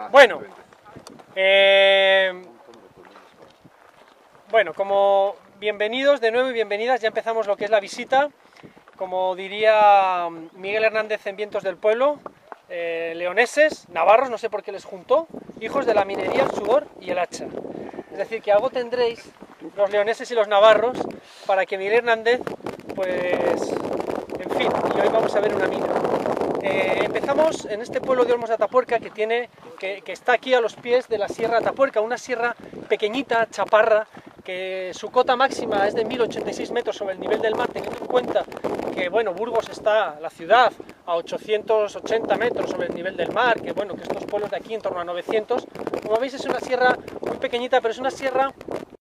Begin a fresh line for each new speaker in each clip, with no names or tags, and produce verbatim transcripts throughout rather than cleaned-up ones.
Bueno, eh, bueno, como bienvenidos de nuevo y bienvenidas, ya empezamos lo que es la visita. Como diría Miguel Hernández en Vientos del Pueblo, eh, leoneses, navarros, no sé por qué les juntó, hijos de la minería, el sudor y el hacha. Es decir, que algo tendréis los leoneses y los navarros para que Miguel Hernández, pues, en fin, y hoy vamos a ver una mina. Eh, empezamos en este pueblo de Olmos de Atapuerca, que, tiene, que, que está aquí a los pies de la Sierra de Atapuerca, una sierra pequeñita, chaparra, que su cota máxima es de mil ochenta y seis metros sobre el nivel del mar, teniendo en cuenta que, bueno, Burgos está, la ciudad, a ochocientos ochenta metros sobre el nivel del mar, que, bueno, que estos pueblos de aquí en torno a novecientos. Como veis, es una sierra muy pequeñita, pero es una sierra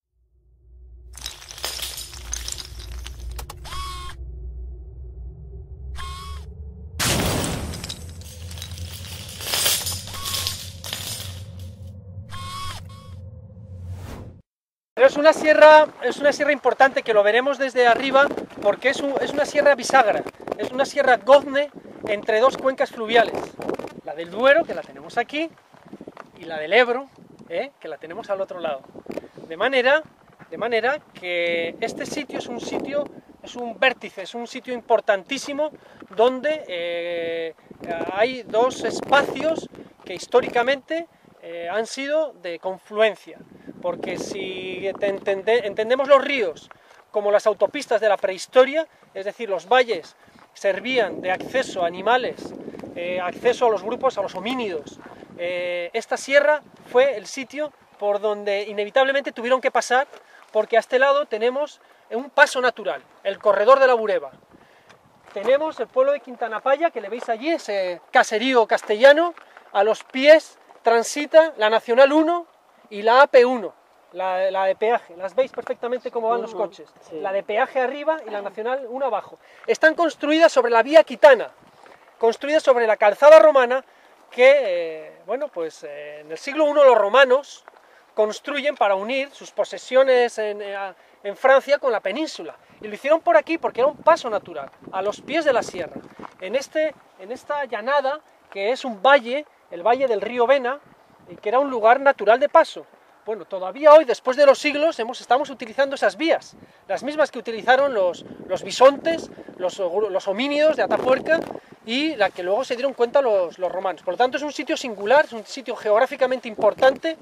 Pero es una sierra, es una sierra importante, que lo veremos desde arriba, porque es, un, es una sierra bisagra, es una sierra gozne entre dos cuencas fluviales, la del Duero, que la tenemos aquí, y la del Ebro, ¿eh? que la tenemos al otro lado. De manera, de manera que este sitio es un sitio, es un vértice, es un sitio importantísimo, donde eh, hay dos espacios que históricamente eh, han sido de confluencia. Porque si entende, entendemos los ríos como las autopistas de la prehistoria, es decir, los valles servían de acceso a animales, eh, acceso a los grupos, a los homínidos, eh, esta sierra fue el sitio por donde inevitablemente tuvieron que pasar, porque a este lado tenemos un paso natural, el corredor de la Bureba. Tenemos el pueblo de Quintanapaya, que le veis allí, ese caserío castellano, a los pies transita la Nacional uno, y la A P uno, la, la de peaje, las veis perfectamente cómo van los coches, sí. La de peaje arriba y la Nacional uno abajo. Están construidas sobre la vía Quitana, construidas sobre la calzada romana que, eh, bueno, pues eh, en el siglo primero los romanos construyen para unir sus posesiones en, eh, en Francia con la península. Y lo hicieron por aquí porque era un paso natural, a los pies de la sierra. En, este, en esta llanada, que es un valle, el valle del río Vena, que era un lugar natural de paso. Bueno, todavía hoy, después de los siglos, hemos, estamos utilizando esas vías, las mismas que utilizaron los, los bisontes, los, los homínidos de Atapuerca, y la que luego se dieron cuenta los, los romanos. Por lo tanto, es un sitio singular, es un sitio geográficamente importante,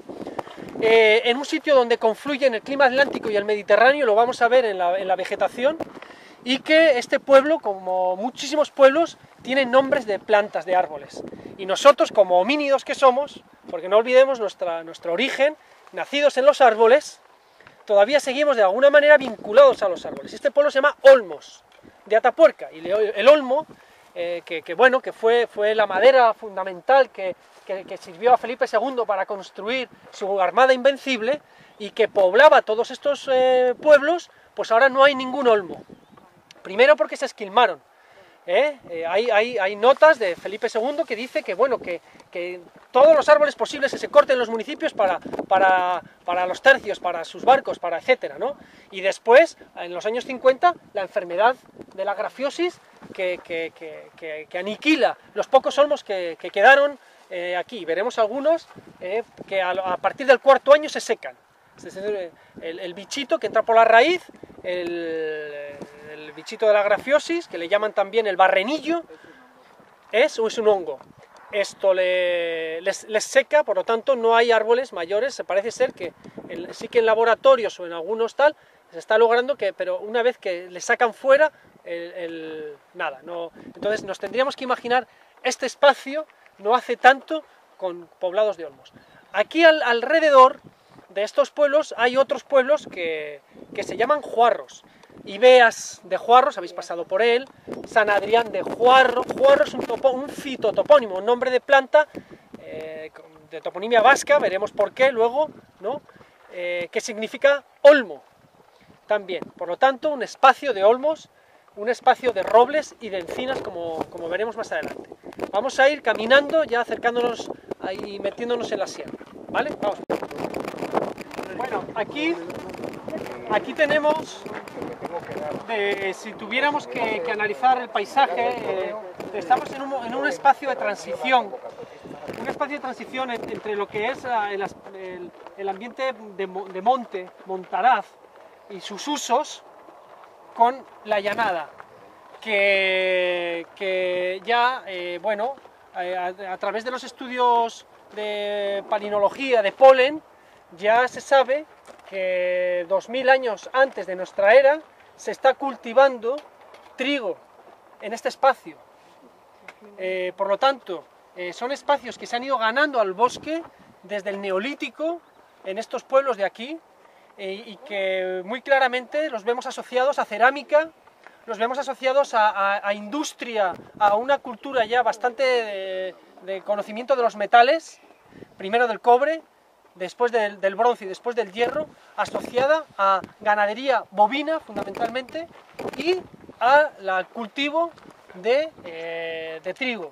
eh, en un sitio donde confluyen el clima atlántico y el mediterráneo, lo vamos a ver en la, en la vegetación, y que este pueblo, como muchísimos pueblos, tiene nombres de plantas, de árboles. Y nosotros, como homínidos que somos, porque no olvidemos nuestra, nuestro origen, nacidos en los árboles, todavía seguimos de alguna manera vinculados a los árboles. Este pueblo se llama Olmos de Atapuerca, y el olmo, eh, que, que, bueno, que fue, fue la madera fundamental que, que, que sirvió a Felipe segundo para construir su armada invencible, y que poblaba todos estos eh, pueblos, pues ahora no hay ningún olmo. Primero porque se esquilmaron. ¿Eh? Eh, hay, hay, hay notas de Felipe segundo que dice que, bueno, que, que todos los árboles posibles que se corten en los municipios para, para, para los tercios, para sus barcos, para etcétera, ¿no? Y después, en los años cincuenta, la enfermedad de la grafiosis que, que, que, que, que aniquila los pocos olmos que, que quedaron eh, aquí. Veremos algunos eh, que a, a partir del cuarto año se secan. Es decir, el, el bichito que entra por la raíz, el, el bichito de la grafiosis, que le llaman también el barrenillo, es, es un hongo. Esto le, les, les seca, por lo tanto no hay árboles mayores. Se parece ser que el, sí que en laboratorios o en algunos tal se está logrando que, pero una vez que le sacan fuera, el, el, nada. No, entonces nos tendríamos que imaginar este espacio no hace tanto con poblados de olmos. Aquí al, alrededor de estos pueblos hay otros pueblos que, que se llaman Juarros. Ibeas de Juarros, habéis pasado por él, San Adrián de Juarro. Juarro es un, topo, un fitotopónimo, un nombre de planta eh, de toponimia vasca, veremos por qué luego, ¿no? Eh, que significa olmo también. Por lo tanto, un espacio de olmos, un espacio de robles y de encinas, como, como veremos más adelante. Vamos a ir caminando, ya acercándonos y metiéndonos en la sierra, ¿vale? Vamos. Bueno, aquí, aquí tenemos, de, si tuviéramos que, que analizar el paisaje, eh, estamos en un, en un espacio de transición un espacio de transición entre lo que es el, el, el ambiente de, de monte, montaraz, y sus usos, con la llanada, que, que ya, eh, bueno, a, a través de los estudios de palinología, de polen, ya se sabe que dos mil años antes de nuestra era se está cultivando trigo en este espacio. Eh, por lo tanto, eh, son espacios que se han ido ganando al bosque desde el Neolítico en estos pueblos de aquí, eh, y que muy claramente los vemos asociados a cerámica, los vemos asociados a, a, a industria, a una cultura ya bastante de, de conocimiento de los metales, primero del cobre, después del, del bronce y después del hierro, asociada a ganadería bovina fundamentalmente y al cultivo de, eh, de trigo,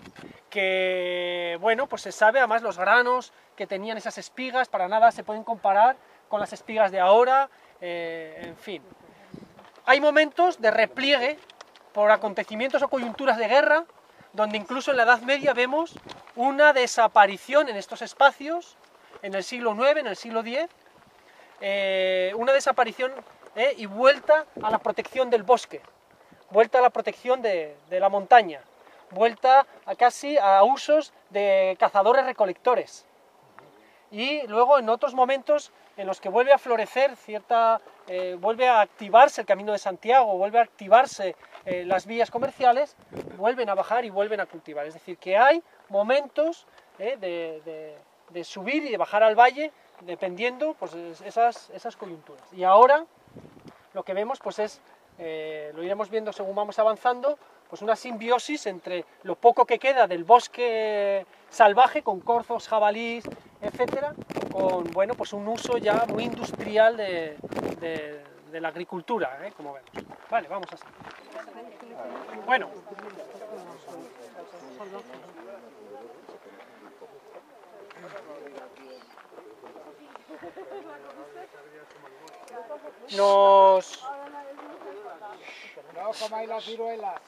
que bueno, pues se sabe además los granos que tenían esas espigas, para nada se pueden comparar con las espigas de ahora, eh, en fin. Hay momentos de repliegue por acontecimientos o coyunturas de guerra, donde incluso en la Edad Media vemos una desaparición en estos espacios, en el siglo nueve, en el siglo diez, eh, una desaparición eh, y vuelta a la protección del bosque, vuelta a la protección de, de la montaña, vuelta a casi a usos de cazadores-recolectores. Y luego en otros momentos en los que vuelve a florecer cierta, eh, vuelve a activarse el Camino de Santiago, vuelve a activarse eh, las vías comerciales, vuelven a bajar y vuelven a cultivar. Es decir, que hay momentos eh, de, de, de subir y de bajar al valle, dependiendo pues, esas, esas coyunturas. Y ahora lo que vemos pues, es, eh, lo iremos viendo según vamos avanzando, pues una simbiosis entre lo poco que queda del bosque salvaje, con corzos, jabalíes, etcétera, con bueno, pues un uso ya muy industrial de, de, de la agricultura, ¿eh? Como vemos. Vale, vamos así. Bueno. Nos...
No comáis las ciruelas.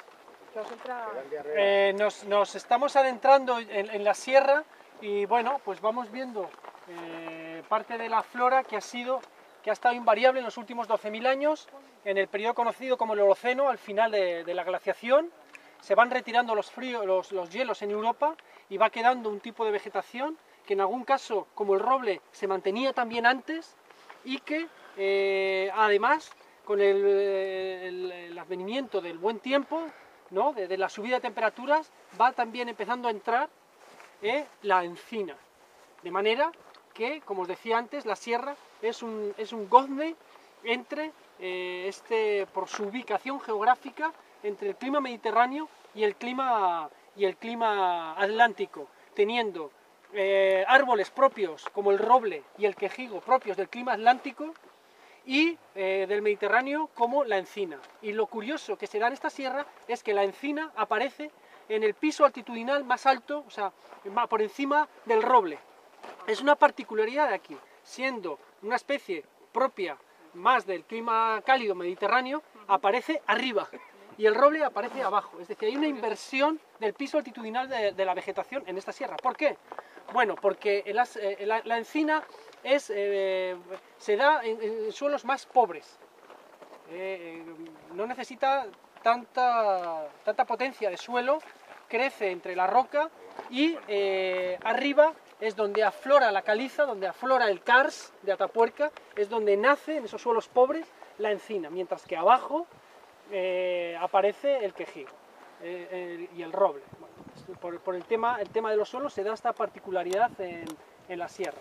Eh, nos, nos estamos adentrando en, en la sierra y bueno, pues vamos viendo eh, parte de la flora que ha sido, que ha estado invariable en los últimos doce mil años, en el periodo conocido como el Holoceno, al final de, de la glaciación. Se van retirando los, fríos, los, los hielos en Europa y va quedando un tipo de vegetación que en algún caso, como el roble, se mantenía también antes y que eh, además, con el, el, el advenimiento del buen tiempo, ¿no? de, de la subida de temperaturas, va también empezando a entrar eh, la encina. De manera que, como os decía antes, la sierra es un, es un gozne entre, eh, este, por su ubicación geográfica, entre el clima mediterráneo y el clima, y el clima atlántico, teniendo eh, árboles propios como el roble y el quejigo propios del clima atlántico, y eh, del Mediterráneo como la encina. Y lo curioso que se da en esta sierra es que la encina aparece en el piso altitudinal más alto, o sea, por encima del roble. Es una particularidad de aquí, siendo una especie propia más del clima cálido mediterráneo, aparece arriba y el roble aparece abajo. Es decir, hay una inversión del piso altitudinal de, de la vegetación en esta sierra. ¿Por qué? Bueno, porque el, eh, la, la encina Es, eh, se da en, en suelos más pobres, eh, no necesita tanta, tanta potencia de suelo, crece entre la roca y eh, arriba es donde aflora la caliza, donde aflora el cars de Atapuerca, es donde nace en esos suelos pobres la encina, mientras que abajo eh, aparece el quejigo eh, el, y el roble. Bueno, por, por el, tema, el tema de los suelos se da esta particularidad en, en la sierra.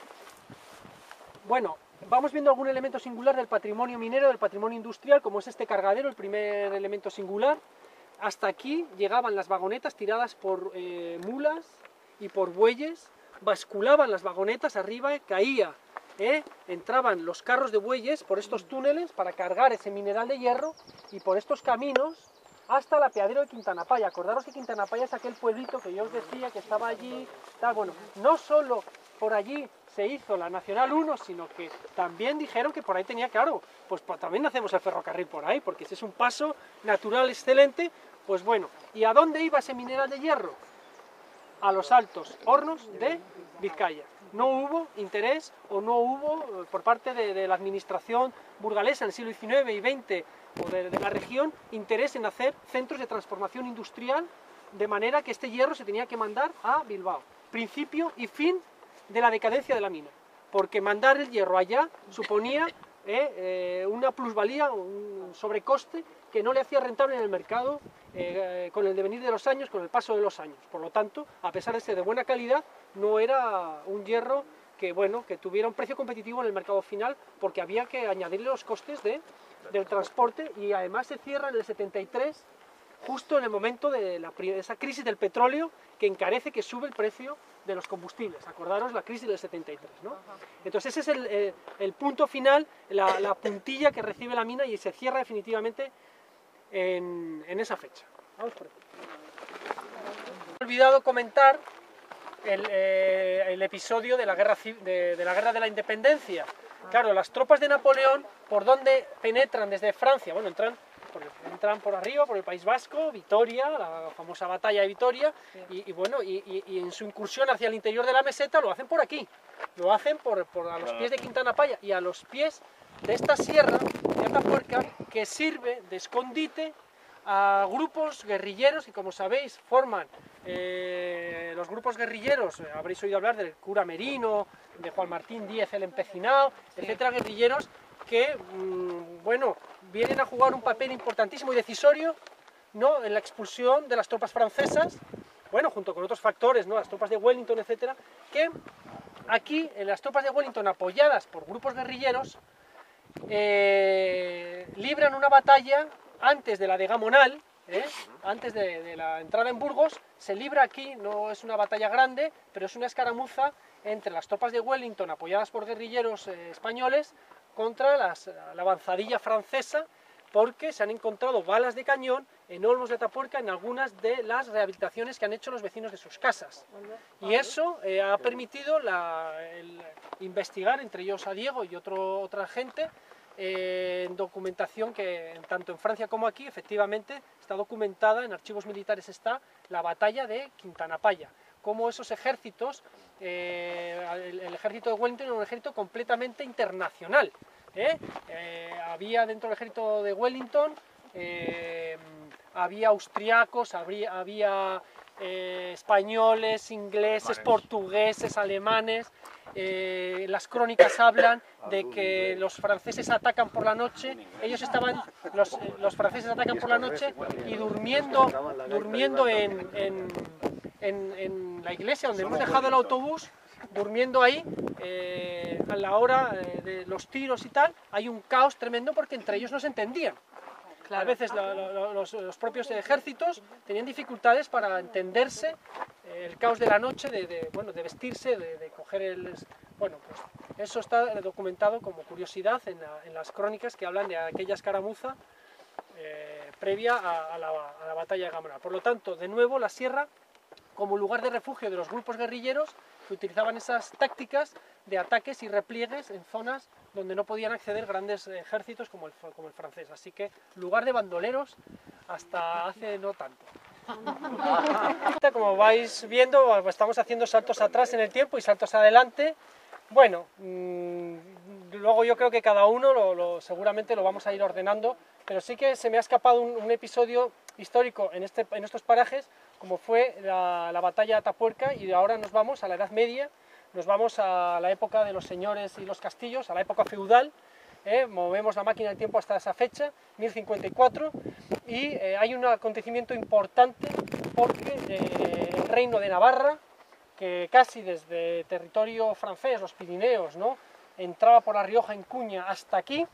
Bueno, vamos viendo algún elemento singular del patrimonio minero, del patrimonio industrial, como es este cargadero, el primer elemento singular. Hasta aquí llegaban las vagonetas tiradas por eh, mulas y por bueyes, basculaban las vagonetas arriba, caía, eh, entraban los carros de bueyes por estos túneles para cargar ese mineral de hierro y por estos caminos hasta el apeadero de Quintanapaya. Acordaros que Quintanapaya es aquel pueblito que yo os decía que estaba allí, tal. Bueno, no solo por allí se hizo la Nacional uno, sino que también dijeron que por ahí tenía, claro, pues, pues también hacemos el ferrocarril por ahí, porque ese es un paso natural excelente. Pues bueno, ¿y a dónde iba ese mineral de hierro? a los Altos Hornos de Vizcaya. No hubo interés o no hubo por parte de, de la administración burgalesa en el siglo diecinueve y veinte o de, de la región interés en hacer centros de transformación industrial, de manera que este hierro se tenía que mandar a Bilbao. Principio y fin de la decadencia de la mina, porque mandar el hierro allá suponía eh, eh, una plusvalía, un sobrecoste que no le hacía rentable en el mercado eh, con el devenir de los años, con el paso de los años. Por lo tanto, a pesar de ser de buena calidad, no era un hierro que, bueno, que tuviera un precio competitivo en el mercado final, porque había que añadirle los costes de, del transporte, y además se cierra en el setenta y tres, justo en el momento de, la, de esa crisis del petróleo que encarece, que sube el precio de los combustibles. Acordaros la crisis del setenta y tres, ¿no? Entonces ese es el, el, el punto final, la, la puntilla que recibe la mina, y se cierra definitivamente en, en esa fecha. Vamos por aquí. He olvidado comentar el, eh, el episodio de la, guerra, de, de la guerra de la independencia. Claro, las tropas de Napoleón, ¿por dónde penetran desde Francia? Bueno, entran por, el, entran por arriba, por el País Vasco, Vitoria, la famosa batalla de Vitoria, y, y bueno, y, y, y en su incursión hacia el interior de la meseta lo hacen por aquí, lo hacen por, por a los pies de Quintana Paya y a los pies de esta sierra de Atapuerca, que sirve de escondite a grupos guerrilleros que, como sabéis, forman eh, los grupos guerrilleros. Habréis oído hablar del cura Merino, de Juan Martín Díez el Empecinado, etcétera, guerrilleros que, mmm, bueno, vienen a jugar un papel importantísimo y decisorio, ¿no?, en la expulsión de las tropas francesas, bueno, junto con otros factores, ¿no?, las tropas de Wellington, etcétera, que aquí, en las tropas de Wellington, apoyadas por grupos guerrilleros, eh, libran una batalla antes de la de Gamonal, ¿eh? antes de, de la entrada en Burgos. Se libra aquí, no es una batalla grande, pero es una escaramuza entre las tropas de Wellington, apoyadas por guerrilleros eh, españoles, contra las, la avanzadilla francesa, porque se han encontrado balas de cañón en Olmos de Atapuerca, en algunas de las rehabilitaciones que han hecho los vecinos de sus casas. Y eso eh, ha permitido la, el, investigar, entre ellos a Diego y otro, otra gente, eh, en documentación que tanto en Francia como aquí, efectivamente, está documentada, en archivos militares está, la batalla de Quintana Paya. Cómo esos ejércitos, eh, el, el ejército de Wellington era un ejército completamente internacional. ¿eh? Eh, había dentro del ejército de Wellington, eh, había austriacos, habría, había eh, españoles, ingleses, portugueses, alemanes. Eh, las crónicas hablan de que los franceses atacan por la noche, ellos estaban, los, los franceses atacan por la noche y durmiendo, durmiendo en, en, en, en la iglesia donde hemos dejado el autobús, durmiendo ahí, eh, a la hora eh, de los tiros y tal, hay un caos tremendo porque entre ellos no se entendían. Claro. A veces la, la, los, los propios ejércitos tenían dificultades para entenderse, eh, el caos de la noche, de, de, bueno, de vestirse, de, de coger el... Bueno, pues eso está documentado como curiosidad en, la, en las crónicas que hablan de aquella escaramuza eh, previa a, a, la, a la batalla de Gamonal. Por lo tanto, de nuevo, la sierra como lugar de refugio de los grupos guerrilleros que utilizaban esas tácticas de ataques y repliegues en zonas donde no podían acceder grandes ejércitos como el, como el francés. Así que lugar de bandoleros hasta hace no tanto. Como vais viendo, estamos haciendo saltos atrás en el tiempo y saltos adelante. Bueno, mmm, luego yo creo que cada uno lo, lo, seguramente lo vamos a ir ordenando, pero sí que se me ha escapado un, un episodio histórico en, este, en estos parajes, como fue la, la batalla de Atapuerca, y ahora nos vamos a la Edad Media, nos vamos a la época de los señores y los castillos, a la época feudal. Eh, movemos la máquina del tiempo hasta esa fecha, mil cincuenta y cuatro, y eh, hay un acontecimiento importante porque eh, el reino de Navarra, que casi desde territorio francés, los Pirineos, ¿no?, entraba por La Rioja, en Cuña, hasta aquí,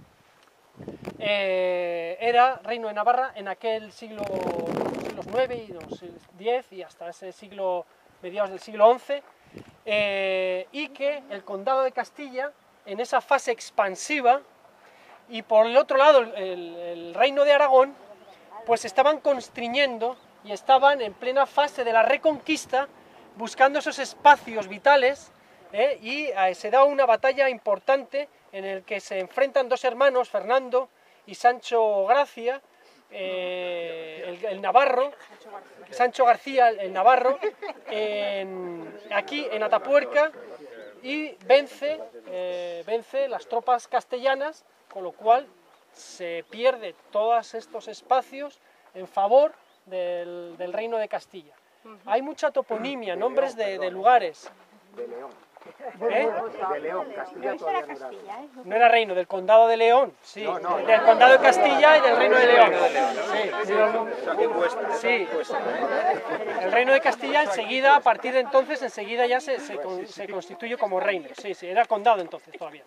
eh, era reino de Navarra en aquel siglo, los siglos nueve y los diez y hasta ese siglo, mediados del siglo once, eh, y que el condado de Castilla, en esa fase expansiva, y por el otro lado el, el reino de Aragón, pues estaban constriñendo y estaban en plena fase de la reconquista, buscando esos espacios vitales, ¿eh? y eh, se da una batalla importante en el que se enfrentan dos hermanos, Fernando y Sancho Gracia, eh, el, el navarro, Sancho García, el navarro, en, aquí en Atapuerca, y vence, eh, vence las tropas castellanas, con lo cual se pierde todos estos espacios en favor del, del reino de Castilla. Hay mucha toponimia, nombres de, de lugares.
De León.
¿Eh?
De León, Castilla todavía no era.
No era reino, del condado de León, sí,
No, no,
del condado de Castilla y del reino de León. Sí, sí. Sí. El reino de Castilla enseguida, a partir de entonces, enseguida ya se, se, se constituye como reino. Sí, sí, era condado entonces todavía.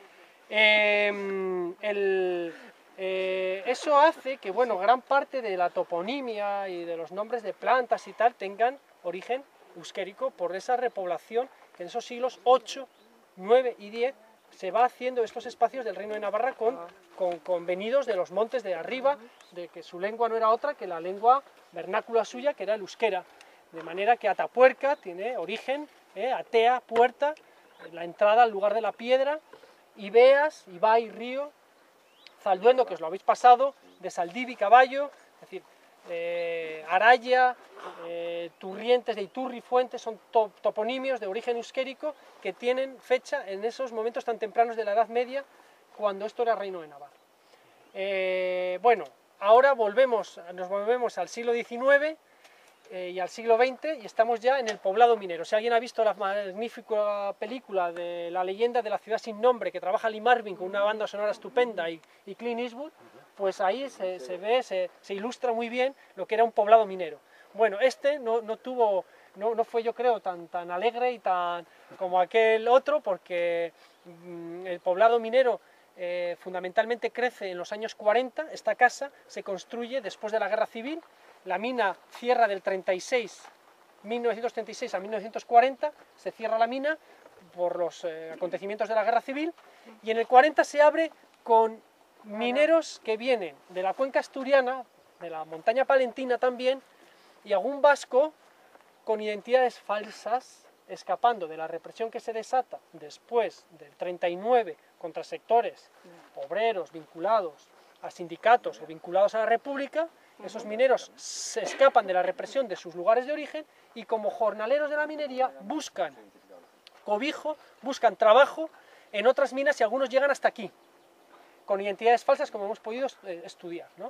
Eh, el, eh, eso hace que, bueno, gran parte de la toponimia y de los nombres de plantas y tal tengan origen euskérico por esa repoblación que en esos siglos ocho, nueve y diez se va haciendo estos espacios del Reino de Navarra con, con, con venidos de los montes de arriba, de que su lengua no era otra que la lengua vernácula suya, que era el euskera. De manera que Atapuerca tiene origen, eh, Atea, puerta, la entrada al lugar de la piedra, Ibeas, Ibai, río, Zalduendo, que os lo habéis pasado, de Saldivi, caballo, es decir, eh, Araya, eh, Turrientes de Iturri, Fuentes, son to toponimios de origen euskérico que tienen fecha en esos momentos tan tempranos de la Edad Media, cuando esto era Reino de Navarra. Eh, bueno, ahora volvemos, nos volvemos al siglo diecinueve eh, y al siglo veinte y estamos ya en el poblado minero. Si alguien ha visto la magnífica película de La leyenda de la ciudad sin nombre, que trabaja Lee Marvin con una banda sonora estupenda y, y Clint Eastwood, pues ahí se, se ve, se, se ilustra muy bien lo que era un poblado minero. Bueno, este no, no tuvo, no, no fue yo creo tan, tan alegre y tan como aquel otro, porque mmm, el poblado minero eh, fundamentalmente crece en los años cuarenta, esta casa se construye después de la Guerra Civil, la mina cierra del treinta y seis, mil novecientos treinta y seis a mil novecientos cuarenta, se cierra la mina por los eh, acontecimientos de la Guerra Civil, y en el cuarenta se abre con mineros que vienen de la cuenca asturiana, de la montaña palentina también, y algún vasco con identidades falsas, escapando de la represión que se desata después del treinta y nueve contra sectores obreros vinculados a sindicatos o vinculados a la República. Esos mineros se escapan de la represión de sus lugares de origen y como jornaleros de la minería buscan cobijo, buscan trabajo en otras minas y algunos llegan hasta aquí, con identidades falsas, como hemos podido estudiar, ¿no?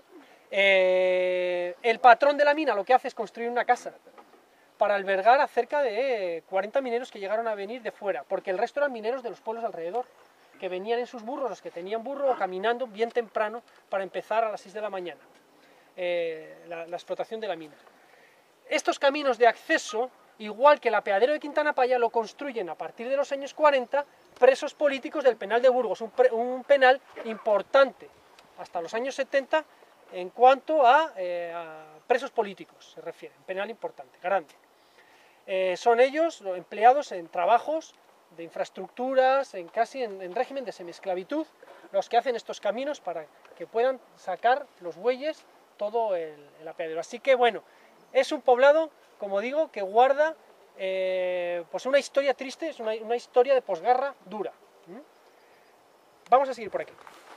Eh, el patrón de la mina lo que hace es construir una casa para albergar a cerca de cuarenta mineros que llegaron a venir de fuera, porque el resto eran mineros de los pueblos alrededor, que venían en sus burros, los que tenían burro, o caminando bien temprano para empezar a las seis de la mañana eh, la, la explotación de la mina. Estos caminos de acceso, igual que el apeadero de Quintana Paya, lo construyen a partir de los años cuarenta presos políticos del penal de Burgos, un, pre, un penal importante hasta los años setenta en cuanto a, eh, a presos políticos, se refiere, un penal importante, grande. Eh, son ellos los empleados en trabajos de infraestructuras, en casi en, en régimen de semiesclavitud, los que hacen estos caminos para que puedan sacar los bueyes todo el, el apeadero. Así que bueno, es un poblado, como digo, que guarda eh, pues una historia triste, es una, una historia de posguerra dura. ¿Mm? Vamos a seguir por aquí.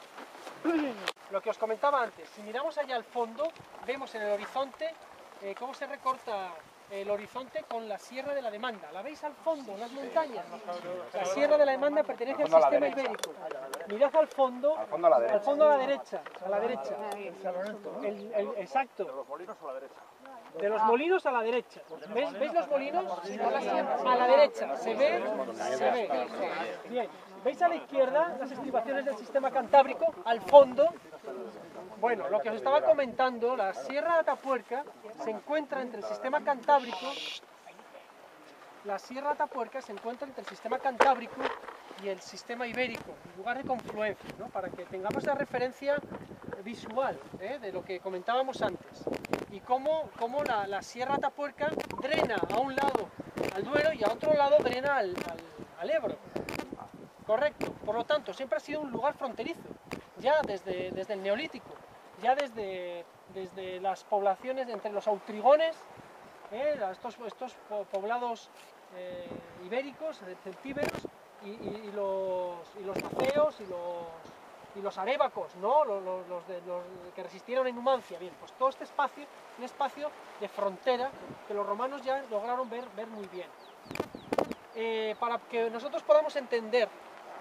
Lo que os comentaba antes, si miramos allá al fondo, vemos en el horizonte eh, cómo se recorta el horizonte con la Sierra de la Demanda. ¿La veis al fondo, en las montañas? La Sierra de la Demanda pertenece al sistema ibérico. Mirad al fondo, al fondo a la derecha. Al fondo a la derecha, a la derecha. El, el, exacto. De los molinos a la derecha. De los molinos a la derecha. ¿Veis, ¿Veis los molinos? A la derecha. ¿Se ve? Se ve. Bien. ¿Veis a la izquierda las estribaciones del sistema cantábrico? Al fondo. Bueno, lo que os estaba comentando, la Sierra de Atapuerca se encuentra entre el sistema cantábrico, la Sierra de Atapuerca se encuentra entre el sistema cantábrico y el sistema ibérico, lugar de confluencia, ¿no? Para que tengamos la referencia visual ¿eh? de lo que comentábamos antes, y cómo, cómo la, la Sierra de Atapuerca drena a un lado al Duero y a otro lado drena al, al, al Ebro. Correcto, por lo tanto, siempre ha sido un lugar fronterizo, ya desde, desde el Neolítico, ya desde, desde las poblaciones entre los autrigones, eh, estos, estos poblados eh, ibéricos, celtíberos, y, y, y los, y los naceos y los, y los arébacos, ¿no? los, los, los, de, los que resistieron en Numancia. Bien, pues todo este espacio, un espacio de frontera que los romanos ya lograron ver, ver muy bien. Eh, para que nosotros podamos entender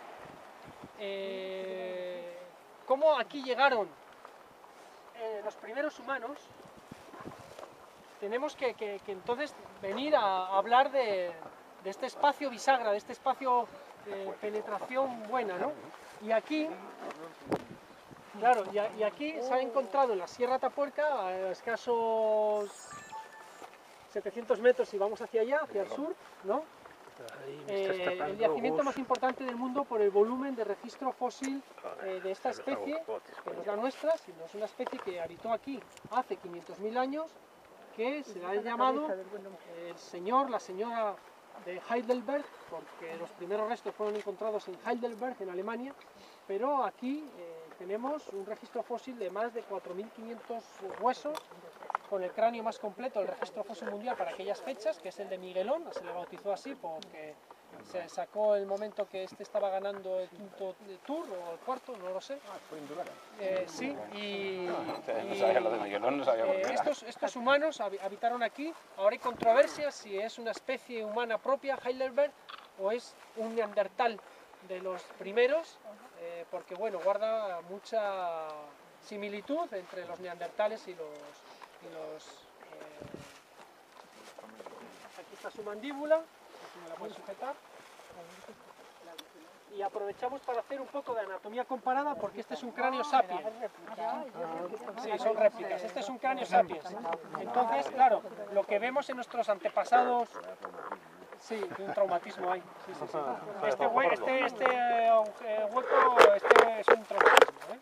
eh, cómo aquí llegaron eh, los primeros humanos, tenemos que, que, que entonces venir a, a hablar de, de este espacio bisagra, de este espacio de penetración buena, ¿no? Y aquí, claro, y, a, y aquí se ha encontrado en la Sierra Atapuerca, a escasos setecientos metros si vamos hacia allá, hacia el sur, ¿no? Eh, el yacimiento más importante del mundo por el volumen de registro fósil eh, de esta especie, que no es la nuestra, sino es una especie que habitó aquí hace quinientos mil años, que se le ha llamado eh, el señor, la señora de Heidelberg, porque los primeros restos fueron encontrados en Heidelberg, en Alemania, pero aquí eh, tenemos un registro fósil de más de cuatro mil quinientos huesos, con el cráneo más completo del registro fósil mundial para aquellas fechas, que es el de Miguelón, se le bautizó así porque se sacó el momento que este estaba ganando el quinto tour, o el cuarto, no lo sé. Eh, sí, y,
No sabía lo de Miguelón, no sabía por
eh,
qué.
estos, estos humanos habitaron aquí. Ahora hay controversia si es una especie humana propia, Heidelberg, o es un neandertal de los primeros, eh, porque bueno, guarda mucha similitud entre los neandertales y los... Y los eh, aquí está su mandíbula, aquí me la puedes sujetar. Y aprovechamos para hacer un poco de anatomía comparada, porque este es un cráneo sapiens. Sí, son réplicas. Este es un cráneo sapiens. Entonces, claro, lo que vemos en nuestros antepasados... Sí, un traumatismo hay. Sí, sí, sí. Este, hue este, este eh, hueco este es un traumatismo, ¿eh?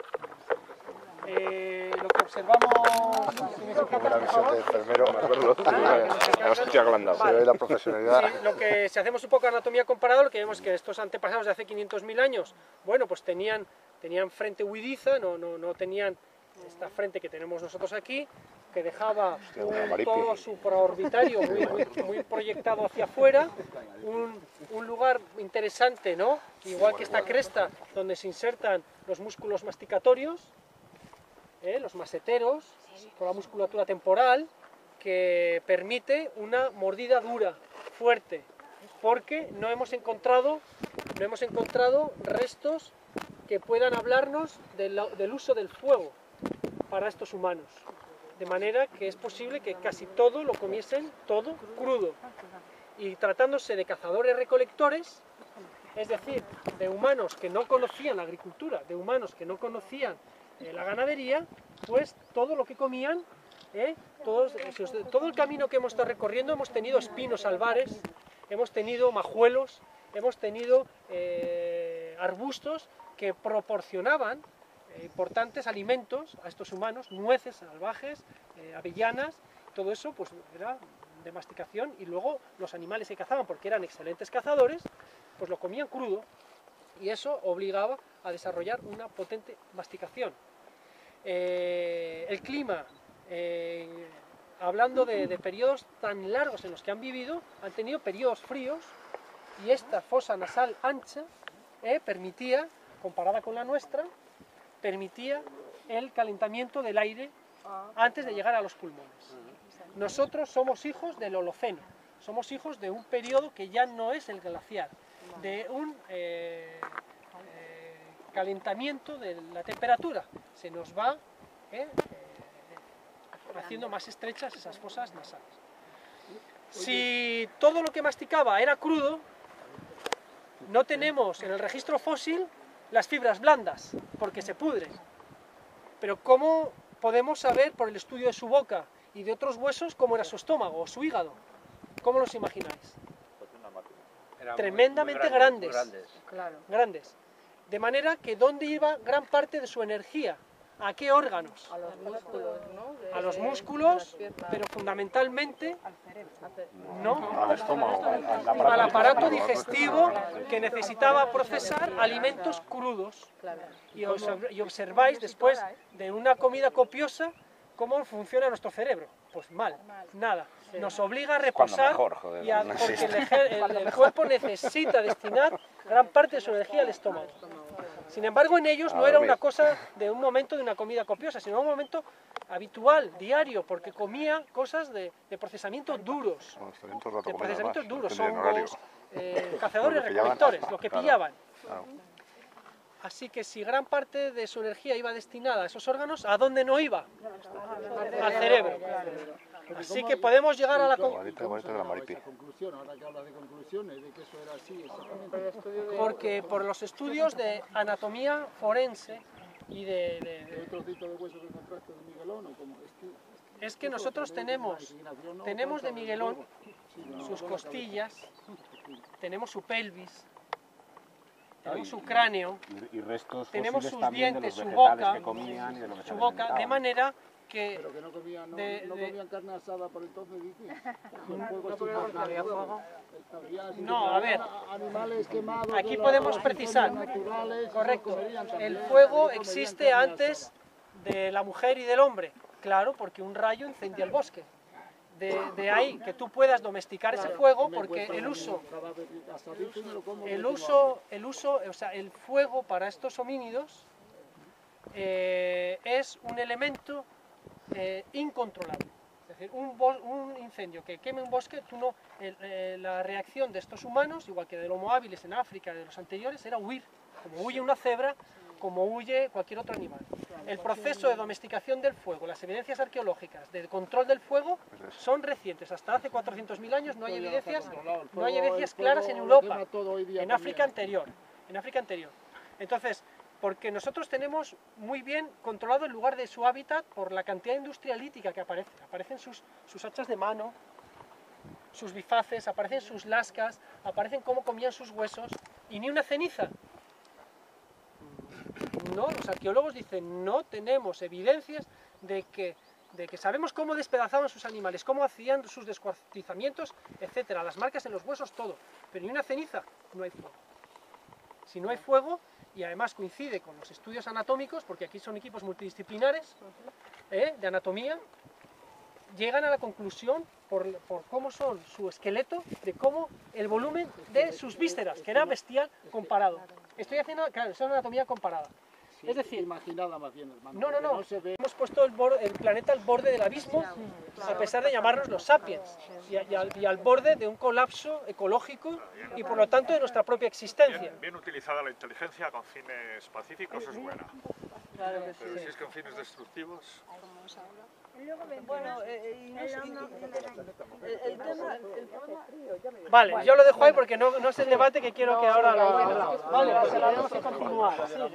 Eh, lo que observamos... Si me sujetas,
Una
por
visión
favor.
de enfermero, me acuerdo.
La hostia que le han dado.
Se ve la profesionalidad.
Sí, lo que, si hacemos un poco de anatomía comparada, lo que vemos es que estos antepasados de hace quinientos mil años, bueno, pues tenían, tenían frente huidiza, no, no, no tenían esta frente que tenemos nosotros aquí, que dejaba un, todo su praorbitario muy, muy, muy proyectado hacia afuera, un, un lugar interesante, ¿no? Igual que esta cresta, donde se insertan los músculos masticatorios, ¿eh? Los maseteros, con la musculatura temporal, que permite una mordida dura, fuerte, porque no hemos encontrado, no hemos encontrado restos que puedan hablarnos del, del uso del fuego para estos humanos. De manera que es posible que casi todo lo comiesen todo crudo. Y tratándose de cazadores-recolectores, es decir, de humanos que no conocían la agricultura, de humanos que no conocían eh, la ganadería, pues todo lo que comían, eh, todos, todo el camino que hemos estado recorriendo, hemos tenido espinos albares, hemos tenido majuelos, hemos tenido eh, arbustos que proporcionaban eh, importantes alimentos a estos humanos, nueces salvajes, eh, avellanas, todo eso pues era de masticación, y luego los animales que cazaban, porque eran excelentes cazadores, pues lo comían crudo, y eso obligaba a desarrollar una potente masticación. Eh, el clima, eh, hablando de, de periodos tan largos en los que han vivido, han tenido periodos fríos, y esta fosa nasal ancha eh, permitía, comparada con la nuestra, permitía el calentamiento del aire antes de llegar a los pulmones. Nosotros somos hijos del Holoceno, somos hijos de un periodo que ya no es el glaciar, de un eh, eh, calentamiento de la temperatura. Se nos va eh, eh, haciendo más estrechas esas fosas nasales. Si todo lo que masticaba era crudo, no tenemos en el registro fósil las fibras blandas, porque se pudren. Pero ¿cómo podemos saber por el estudio de su boca y de otros huesos cómo era su estómago o su hígado? ¿Cómo los imagináis? Tremendamente muy, muy grandes, grandes. Grandes. Claro. grandes. De manera que ¿dónde iba gran parte de su energía? ¿A qué órganos?
A los músculos, ¿no? De,
a los músculos, pero fundamentalmente
al cerebro.
no,
Al estómago, al, al
aparato, al aparato digestivo que necesitaba procesar alimentos crudos. Y, os, y observáis después de una comida copiosa cómo funciona nuestro cerebro. Pues mal, nada. Nos obliga a reposar, mejor, joder, y a, porque el, el, el cuerpo necesita destinar gran parte de su energía al estómago. Sin embargo, en ellos no era una cosa de un momento de una comida copiosa, sino un momento habitual, diario, porque comía cosas de, de procesamiento duros, de procesamientos duros, hongos, eh, cazadores, recolectores, lo que pillaban. Así que si gran parte de su energía iba destinada a esos órganos, ¿a dónde no iba? Al cerebro. Así que podemos llegar a la conclusión. Porque por los estudios de anatomía forense y de... de, de es que nosotros tenemos, tenemos de Miguelón sus costillas, tenemos su pelvis, tenemos su cráneo,
y, y restos
tenemos sus
también
dientes,
de
su
los
boca,
que comían y de lo que se
su boca, de
alimentaban.
manera que...
Pero que no comían, no,
de,
no
de,
comían carne asada por entonces, dice.
No había fuego.
No, a ver,
animales quemados,
aquí podemos precisar, correcto, el fuego existe antes de la mujer y del hombre, claro, porque un rayo incendia el bosque. De, de ahí que tú puedas domesticar ese fuego, porque el uso, el uso, el uso, o sea, el fuego para estos homínidos eh, es un elemento eh, incontrolable. Es decir, un, un incendio que queme un bosque, tú no, el, eh, la reacción de estos humanos, igual que del Homo habilis en África, de los anteriores, era huir, como huye una cebra, como huye cualquier otro animal. El proceso de domesticación del fuego, las evidencias arqueológicas de control del fuego son recientes. Hasta hace cuatrocientos mil años no hay evidencias, no hay evidencias claras en Europa, en África anterior, en África anterior. Entonces, porque nosotros tenemos muy bien controlado el lugar de su hábitat por la cantidad industrialítica que aparece. Aparecen sus, sus hachas de mano, sus bifaces, aparecen sus lascas, aparecen cómo comían sus huesos, y ni una ceniza. No, los arqueólogos dicen, no tenemos evidencias de que, de que sabemos cómo despedazaban sus animales, cómo hacían sus descuartizamientos, etcétera, las marcas en los huesos, todo, pero ni una ceniza, no hay fuego. Si no hay fuego, y además coincide con los estudios anatómicos, porque aquí son equipos multidisciplinares ¿eh? de anatomía, llegan a la conclusión, por, por cómo son su esqueleto, de cómo el volumen de sus vísceras, que era bestial comparado. Estoy haciendo, claro, es una anatomía comparada.
Sí,
es decir,
imaginada más bien, hermano.
No, no, no.
no se ve.
Hemos puesto el, el planeta al borde del abismo, a pesar de llamarnos los sapiens, y, y, al, y al borde de un colapso ecológico y por lo tanto de nuestra propia existencia.
Bien, bien utilizada la inteligencia con fines pacíficos es buena.
Claro que sí.
Pero si es con fines destructivos...
Bueno, eh, y no sé, y- el, el tema, el problema...
Vale, yo lo dejo ahí porque no, no es el debate que quiero que ahora lo... Vale, pues tenemos que continuar. Sí.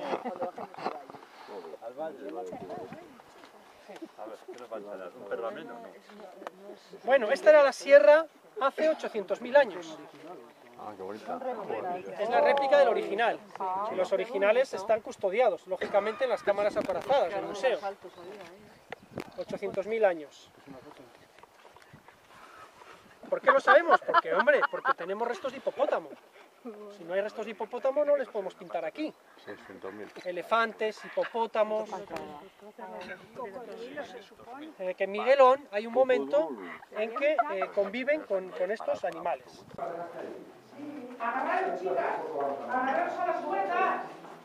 Bueno, esta era la sierra hace ochocientos mil años.
Ah, qué bonita.
Es la réplica del original. Y los originales están custodiados, lógicamente, en las cámaras acorazadas del museo. ochocientos mil años. ¿Por qué lo sabemos? Porque, hombre, porque tenemos restos de hipopótamo. Si no hay restos de hipopótamo, no les podemos pintar aquí.
seiscientos mil.
Elefantes, hipopótamos... Desde que en Miguelón hay un momento en que eh, conviven con, con estos animales.
Agarraros, chicas, agarraros a las cuerdas.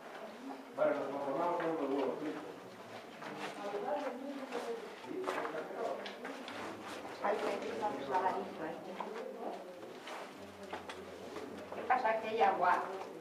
¿Qué pasa? Que hay agua.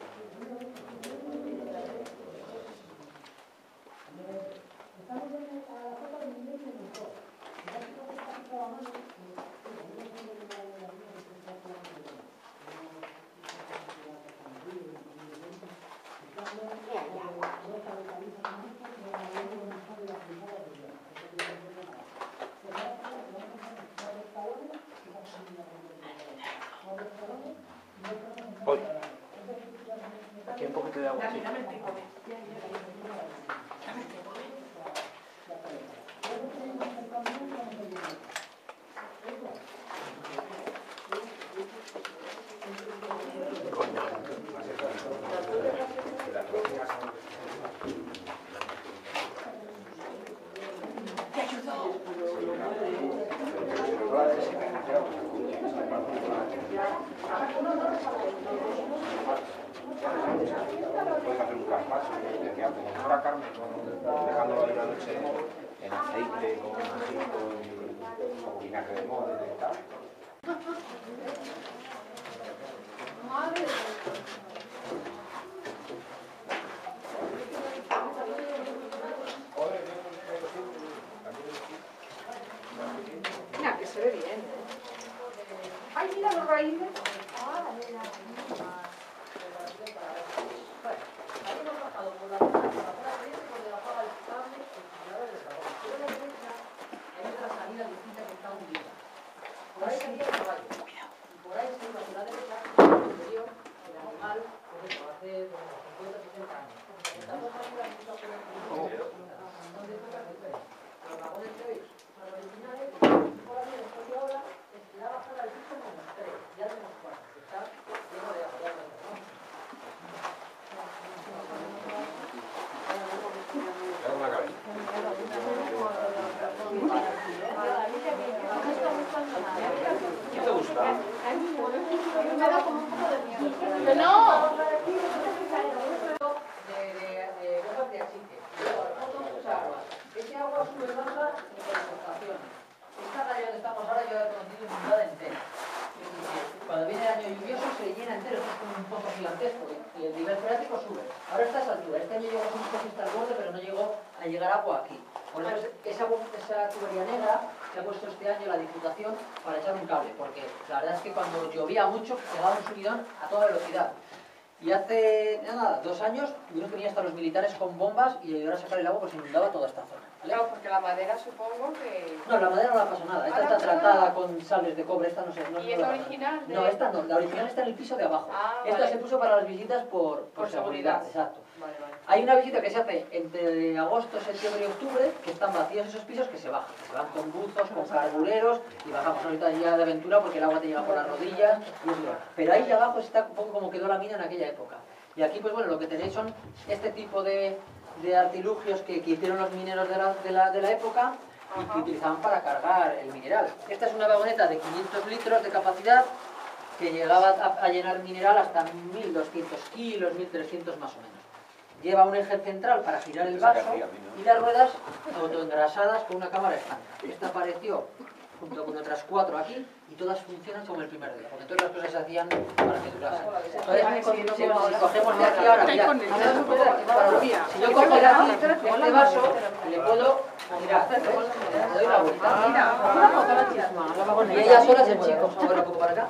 Aquí hay un poquito de agua.
Dame, dame el trípode. ¿Te ayudó?
puedes hacer un carpaccio, decía, como fuera carne, dejándolo ahí una noche en aceite, con ajito y con vinagre de molde y tal.
Mira, que se ve bien, ¿eh? Ay, mira los raíces. Ah, mira. Ahí hemos bajado por la zona, por la zona oriente, por debajo del cable, el congelador del trabajo. Pero a la derecha hay otra salida distinta que está hundida. Por ahí salía el caballo. Y por ahí se iba hacia la derecha, el interior, el animal, pues eso, hace cincuenta, sesenta años. Estas dos salidas no se pueden cubrir. Donde toca el pez. Los vagones de hoy son originales, por ahí después de ahora, es que la bajada del piso menos tres. Ya tenemos cuatro, que está lleno de agua.
¿Qué te gusta?
Me da como un poco de miedo. ¡No! De, de, de hojas de achique. Luego, al fondo, mucha agua. Ese agua sube y baja y por estaciones. Esta calle donde estamos ahora yo la he conocido inundada entera. Cuando viene el año lluvioso se llena entero, esto es como un pozo gigantesco y el nivel freático sube. Ahora está a esa altura. Este año llegó un poquito hasta el borde, pero no llegó a llegar agua aquí. Por eso esa, esa tubería negra se ha puesto este año la Diputación para echar un cable, porque la verdad es que cuando llovía mucho pegaba un subidón a toda velocidad. Y hace nada, dos años tuvieron que venir hasta los militares con bombas y ayudar a sacar el agua, pues inundaba toda esta zona. ¿Vale?
Claro, porque la madera supongo que...
No, la madera no la pasa nada. Esta
Ah,
está
no,
tratada
no.
con sales de cobre, esta no sé. No,
¿Y
no
es
la-
original? de-
No, esta no. La original está en el piso de abajo.
Ah,
Esta
vale.
se puso para las visitas por, por,
Por
seguridad.
seguridad.
Exacto.
Vale, vale.
Hay una visita que se hace entre agosto, septiembre y octubre, que están vacíos esos pisos que se bajan. Que se van con buzos, con carbureros y bajamos ahorita ya de aventura porque el agua te llega por las rodillas. Y eso. Pero ahí abajo está un poco como quedó la mina en aquella época. Y aquí, pues bueno, lo que tenéis son este tipo de, de artilugios que, que hicieron los mineros de la, de la, de la época y que utilizaban para cargar el mineral. Esta es una vagoneta de quinientos litros de capacidad que llegaba a, a llenar mineral hasta mil doscientos kilos, mil trescientos más o menos. Lleva un eje central para girar el vaso y las ruedas autoengrasadas con una cámara estándar. Esta apareció junto con otras cuatro aquí y todas funcionan como el primer día, porque todas las cosas se hacían para que durasen. Entonces, si, si cogemos de aquí ahora, mirad, mirad un poco para los días. Si yo cojo de aquí este vaso, le puedo, mirad, le doy la vuelta. Y ella sola se mueve. Vamos a mover un poco para acá.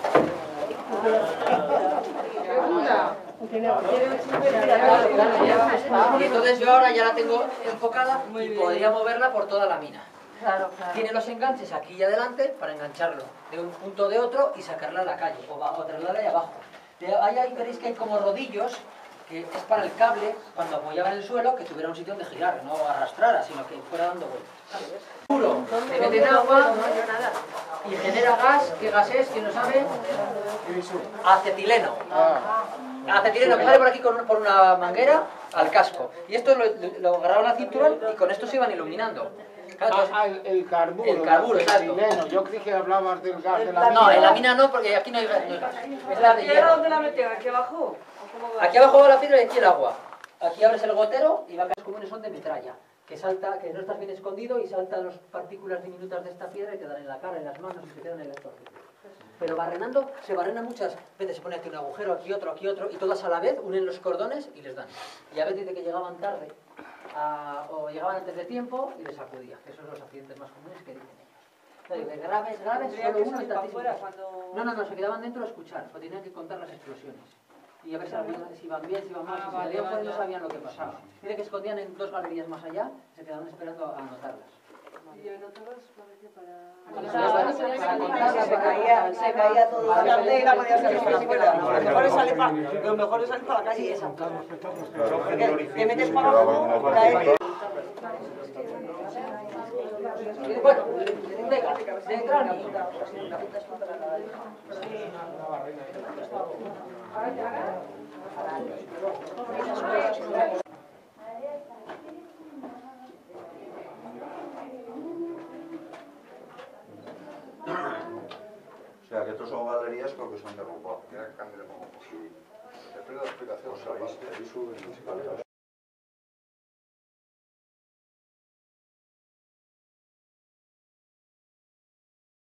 Y entonces yo ahora ya la tengo enfocada y podría moverla por toda la mina.
Claro, claro.
Tiene los enganches aquí y adelante para engancharlo de un punto de otro y sacarla a la calle o, va, o trasladarla ahí abajo. De ahí, ahí veréis que hay como rodillos que es para el cable cuando apoyaba en el suelo que tuviera un sitio donde girar, no arrastrara, sino que fuera dando vueltas. Puro, se mete en agua y genera gas. ¿Qué gas es? ¿Quién lo sabe? Acetileno. Acetileno que sale por aquí con, por una manguera al casco. Y esto lo, lo agarraban al cinturón y con esto se iban iluminando. Claro, entonces-
Ah, el, el carburo.
El carburo,
el
exacto.
acetileno. Yo creí que hablabas del gas de la
No,
mina.
en la mina no, porque aquí no hay gas. No hay gas. Es la de
¿Y ahora
hierro.
dónde la metieron? ¿Aquí abajo? ¿O cómo va?
Aquí abajo va la piedra y aquí el agua. Aquí abres el gotero y las comunes son de metralla, que salta, que no estás bien escondido y saltan las partículas diminutas de esta piedra y te dan en la cara, en las manos y te quedan en el estómago. Pero barrenando, se barrena muchas veces, se pone aquí un agujero, aquí otro, aquí otro, y todas a la vez unen los cordones y les dan. Y a veces dice que llegaban tarde a- o llegaban antes de tiempo y les sacudía, que esos son los accidentes más comunes que dicen ellos. Pero de graves, graves,
Tendría
solo
que
uno
salir
en
para
tantísimos.
afuera cuando...
No, no, no, se quedaban dentro a escuchar, o tenían que contar las explosiones. Y a ver si, habían- si iban bien, si iban mal,
Ah,
si se
vale,
salían fuera
vale.
no sabían lo que pasaba. Dice que escondían en dos galerías más allá, se quedaban esperando a anotarlas.
¿Y no te vas para qué? Para...
Para contarlas,
Se caía, se caía todo
Para
la
salir,
candela, podía salir
sí,
para
sí,
afuera.
sí,
Lo mejor es salir para, lo mejor es salir para la calle. Porque te metes para abajo, caes.
Bueno, venga, de cráneo.
O sea, que estos son galerías porque son de ropa. Mira que cambio de como posible. Depende de la explicación. Os habéis subido municipalmente.